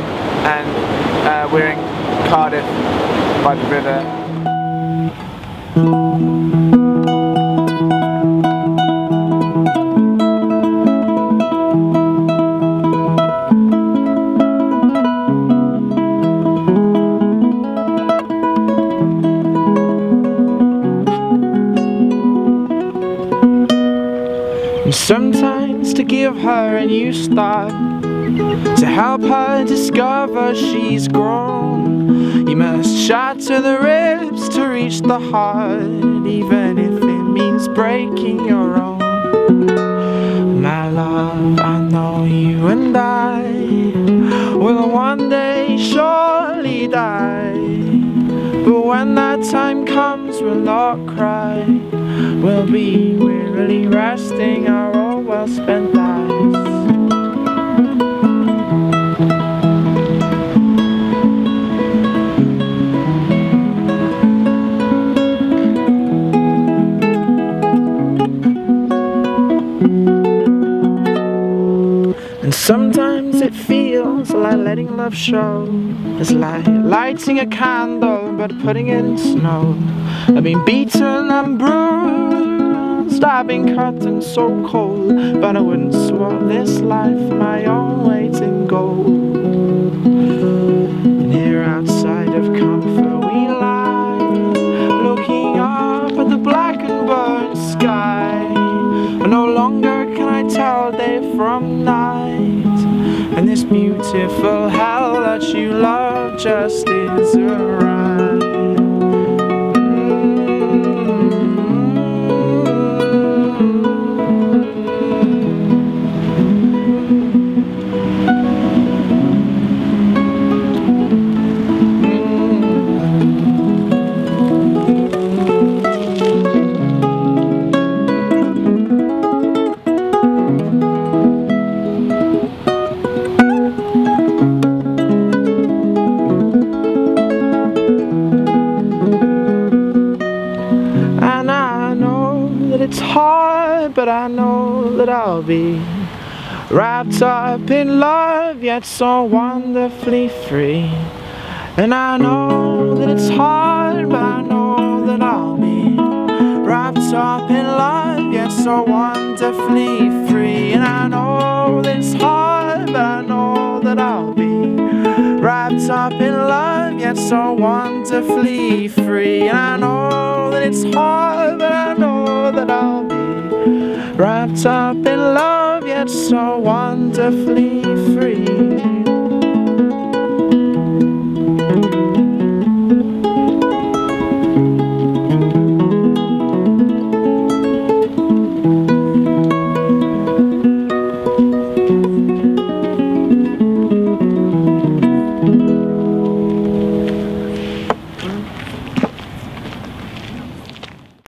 and we're in Cardiff by the river. And sometimes to give her a new start, to help her discover she's grown, you must shatter the ribs to reach the heart, even if it means breaking your own. My love, I know you and I will one day surely die, but when that time comes we'll not cry. We'll be wearily resting our old well-spent lives. And sometimes it feels like letting love show. It's like lighting a candle but putting it in snow. I've been beaten and bruised, I've been cut and so cold, but I wouldn't swap this life for my own weight in gold. And here outside of comfort we lie, looking up at the black and burned sky. And no longer can I tell day from night, and this beautiful hell that you love just isn't right. It's hard, but I know that I'll be wrapped up in love, yet so wonderfully free. And I know that it's hard, but I know that I'll be wrapped up in love, yet so wonderfully free. And I know that it's hard, but I know that I'll be wrapped up in love, yet so wonderfully free. And I know that it's hard, but I know that I'll be wrapped up in love, yet so wonderfully free.